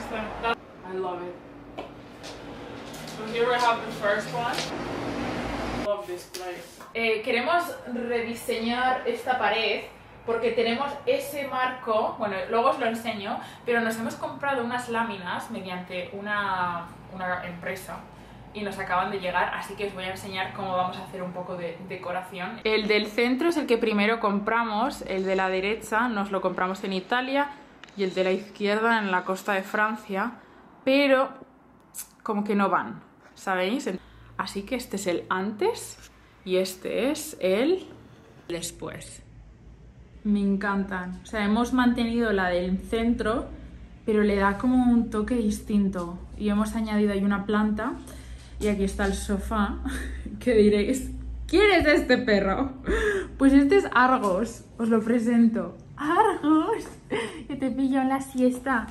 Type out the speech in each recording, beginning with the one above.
them. I love it. So here we have the first one. Love this place. Queremos rediseñar esta pared porque tenemos ese marco, bueno, luego os lo enseño, pero nos hemos comprado unas láminas mediante una empresa y nos acaban de llegar, así que os voy a enseñar cómo vamos a hacer un poco de decoración. El del centro es el que primero compramos, el de la derecha nos lo compramos en Italia y el de la izquierda en la costa de Francia, pero como que no van, ¿sabéis? Así que este es el antes y este es el después. Me encantan, o sea, hemos mantenido la del centro, pero le da como un toque distinto y hemos añadido ahí una planta. Y aquí está el sofá, que diréis, ¿quién es este perro? Pues este es Argos, os lo presento. ¡Argos! Que te pillo en la siesta.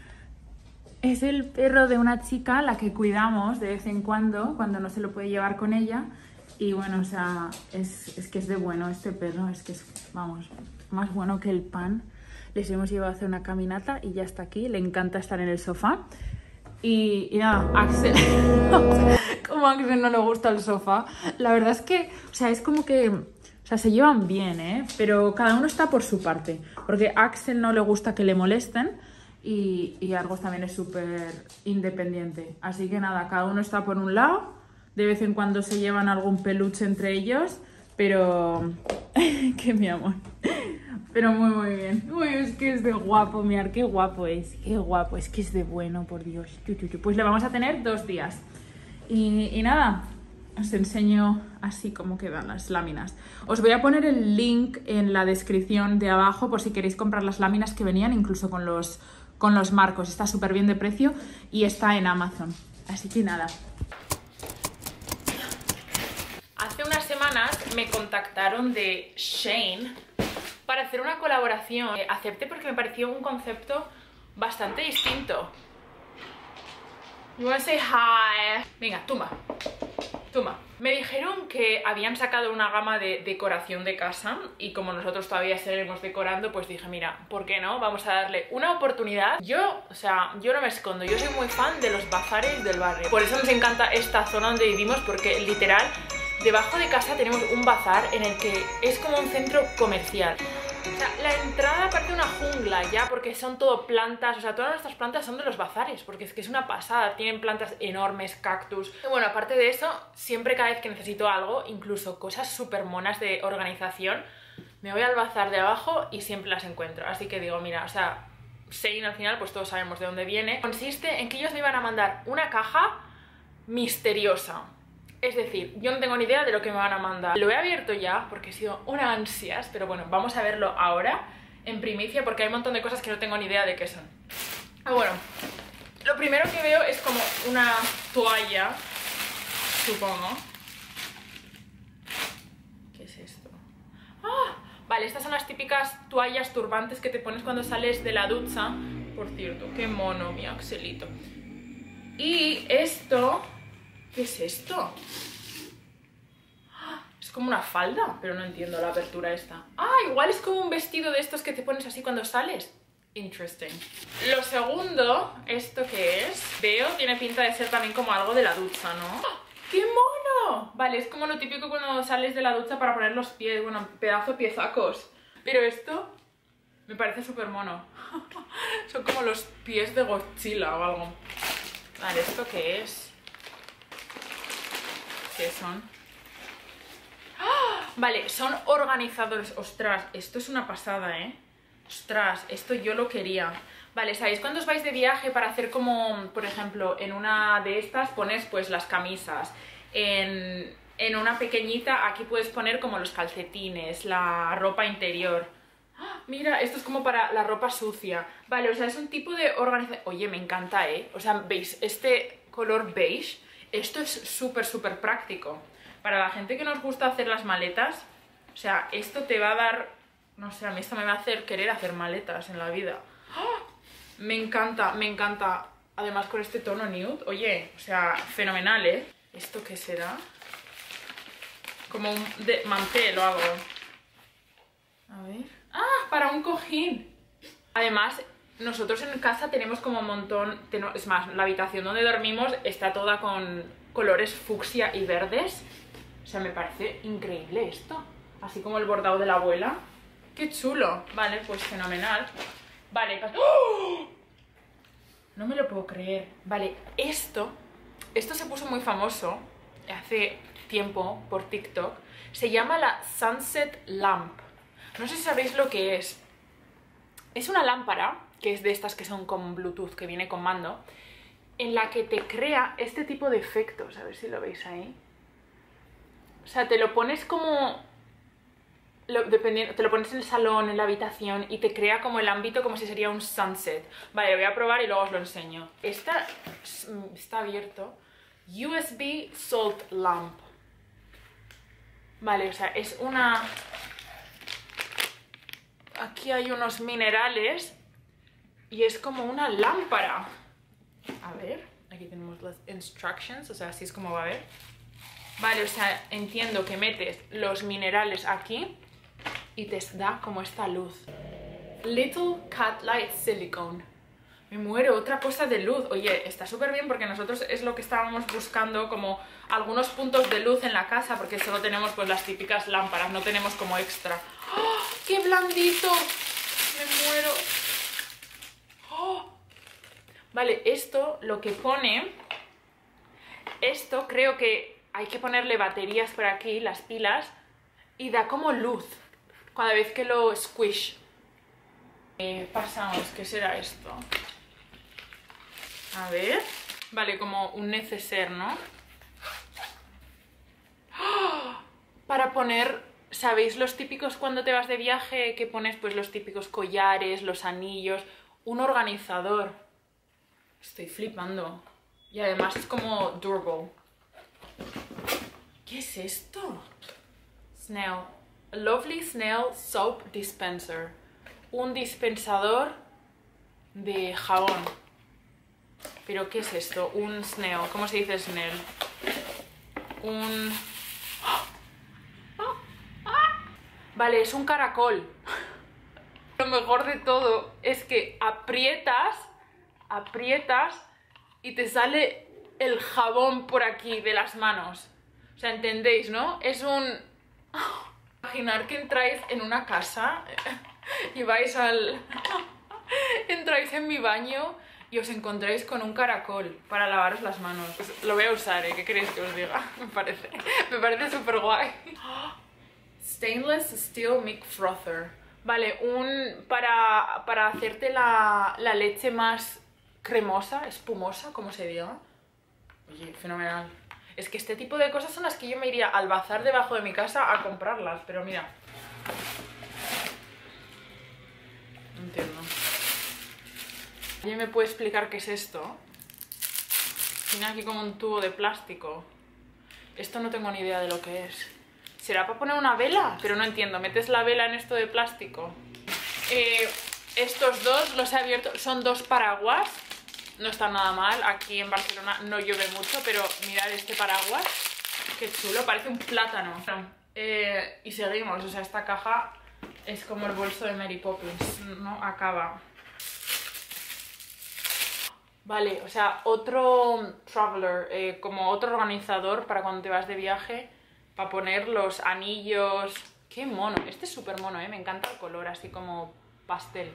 Es el perro de una chica, la que cuidamos de vez en cuando no se lo puede llevar con ella. Y bueno, o sea, es que es de bueno este perro, es que es, vamos, más bueno que el pan. Les hemos llevado a hacer una caminata y ya está aquí, le encanta estar en el sofá. Y nada, Axel, como a Axel no le gusta el sofá, la verdad es que, o sea, es como que, o sea, se llevan bien, ¿eh? Pero cada uno está por su parte, porque a Axel no le gusta que le molesten y Argos también es súper independiente. Así que nada, cada uno está por un lado, de vez en cuando se llevan algún peluche entre ellos, pero... que mi amor... Pero muy bien. Uy, es que es de guapo, mirad qué guapo es. Qué guapo, es que es de bueno, por Dios. Pues le vamos a tener 2 días. Y nada, os enseño así como quedan las láminas. Os voy a poner el link en la descripción de abajo por si queréis comprar las láminas que venían, incluso con los marcos. Está súper bien de precio y está en Amazon. Así que nada. Hace unas semanas me contactaron de Shein para hacer una colaboración. Acepté porque me pareció un concepto bastante distinto. You wanna say hi? Venga, tumba. Me dijeron que habían sacado una gama de decoración de casa y como nosotros todavía seguimos decorando, pues dije, mira, ¿por qué no? Vamos a darle una oportunidad. Yo no me escondo, yo soy muy fan de los bazares del barrio. Por eso nos encanta esta zona donde vivimos, porque literal, debajo de casa tenemos un bazar en el que es como un centro comercial. O sea, la entrada parece una jungla ya, porque son todo plantas, o sea, todas nuestras plantas son de los bazares, porque es que es una pasada, tienen plantas enormes, cactus. Y bueno, aparte de eso, siempre cada vez que necesito algo, incluso cosas súper monas de organización, me voy al bazar de abajo y siempre las encuentro. Así que digo, mira, o sea, Shein al final, pues todos sabemos de dónde viene. Consiste en que ellos me iban a mandar una caja misteriosa. Es decir, yo no tengo ni idea de lo que me van a mandar. Lo he abierto ya porque he sido una ansias, pero bueno, vamos a verlo ahora en primicia porque hay un montón de cosas que no tengo ni idea de qué son. Bueno, lo primero que veo es como una toalla, supongo. ¿Qué es esto? ¡Ah! Vale, estas son las típicas toallas turbantes que te pones cuando sales de la ducha. Por cierto, qué mono mi Axelito. Y esto... ¿Qué es esto? Es como una falda, pero no entiendo la apertura esta. Ah, igual es como un vestido de estos que te pones así cuando sales. Interesting. Lo segundo, ¿esto qué es? Veo, tiene pinta de ser también como algo de la ducha, ¿no? ¡Oh! ¡Qué mono! Vale, es como lo típico cuando sales de la ducha para poner los pies, bueno, pedazo piezacos. Pero esto me parece súper mono. Son como los pies de Godzilla o algo. Vale, ¿esto qué es? ¿Qué son? ¡Ah! Vale, son organizadores. Ostras, esto es una pasada, ¿eh? Ostras, esto yo lo quería. Vale, ¿sabéis cuando os vais de viaje para hacer como, por ejemplo, en una de estas pones pues las camisas? En una pequeñita aquí puedes poner como los calcetines, la ropa interior. ¡Ah! Mira, esto es como para la ropa sucia. Vale, o sea, es un tipo de organización. Oye, me encanta, ¿eh? O sea, ¿veis? Este color beige... Esto es súper práctico. Para la gente que nos gusta hacer las maletas, o sea, esto te va a dar... No sé, a mí esto me va a hacer querer hacer maletas en la vida. ¡Oh! Me encanta, me encanta. Además con este tono nude, oye, o sea, fenomenal, ¿eh? ¿Esto qué será? Como un mantel o algo. A ver... ¡Ah! Para un cojín. Además, nosotros en casa tenemos como un montón... Es más, la habitación donde dormimos está toda con colores fucsia y verdes. O sea, me parece increíble esto. Así como el bordado de la abuela. ¡Qué chulo! Vale, pues fenomenal. Vale, ¡oh! No me lo puedo creer. Vale, esto se puso muy famoso hace tiempo por TikTok. Se llama la Sunset Lamp. No sé si sabéis lo que es. Es una lámpara, que es de estas que son con Bluetooth, que viene con mando, en la que te crea este tipo de efectos. A ver si lo veis ahí. O sea, te lo pones como... te lo pones en el salón, en la habitación, y te crea como el ámbito como si sería un sunset. Vale, lo voy a probar y luego os lo enseño. Esta está abierto. USB Salt Lamp. Vale, o sea, es una... Aquí hay unos minerales y es como una lámpara. A ver, aquí tenemos las instructions, o sea, así es como va a ver. Vale, o sea, entiendo que metes los minerales aquí y te da como esta luz. Little Cat Light Silicone. Me muero, otra cosa de luz. Oye, está súper bien porque nosotros es lo que estábamos buscando, como algunos puntos de luz en la casa, porque solo tenemos pues las típicas lámparas, no tenemos como extra. ¡Oh, qué blandito! Me muero. ¡Oh! Vale, esto lo que pone... Esto creo que hay que ponerle baterías por aquí, las pilas, y da como luz cada vez que lo squish. Pasamos, ¿qué será esto? A ver... Vale, como un neceser, ¿no? ¡Oh! Para poner... ¿Sabéis los típicos cuando te vas de viaje que pones pues los típicos collares, los anillos? Un organizador. Estoy flipando. Y además es como durable. ¿Qué es esto? Snail. A lovely snail soap dispenser. Un dispensador de jabón. ¿Pero qué es esto? Un snail. ¿Cómo se dice snail? Un... Vale, es un caracol. Lo mejor de todo es que aprietas y te sale el jabón por aquí de las manos. O sea, ¿entendéis, no? Es un... Imaginar que entráis en una casa y vais al... Entráis en mi baño y os encontráis con un caracol para lavaros las manos. Pues lo voy a usar, ¿eh? ¿Qué queréis que os diga? Me parece súper guay. Stainless Steel Milk Frother. Vale, para hacerte la leche más cremosa, espumosa, como se diga. Oye, fenomenal. Es que este tipo de cosas son las que yo me iría al bazar debajo de mi casa a comprarlas, pero mira. No entiendo. ¿Alguien me puede explicar qué es esto? Tiene aquí como un tubo de plástico. Esto no tengo ni idea de lo que es. ¿Será para poner una vela? Pero no entiendo. ¿Metes la vela en esto de plástico? Estos dos los he abierto. Son dos paraguas. No están nada mal. Aquí en Barcelona no llueve mucho, pero mirad este paraguas. Qué chulo. Parece un plátano. Y seguimos. O sea, esta caja es como el bolso de Mary Poppins. No acaba. Vale, o sea, otro traveler, como otro organizador para cuando te vas de viaje. Para poner los anillos. ¡Qué mono! Este es súper mono, ¿eh? Me encanta el color, así como pastel.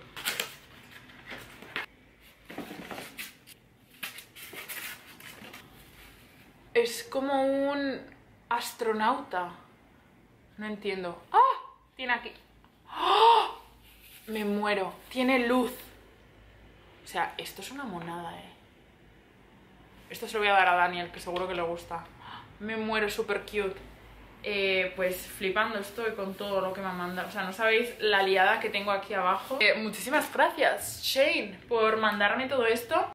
Es como un astronauta. No entiendo. ¡Ah! Tiene aquí. ¡Ah! Me muero. Tiene luz. O sea, esto es una monada, ¿eh? Esto se lo voy a dar a Daniel, que seguro que le gusta. Me muero, súper cute. Pues flipando estoy con todo lo que me han mandado. O sea, no sabéis la liada que tengo aquí abajo. Muchísimas gracias, Shane, por mandarme todo esto.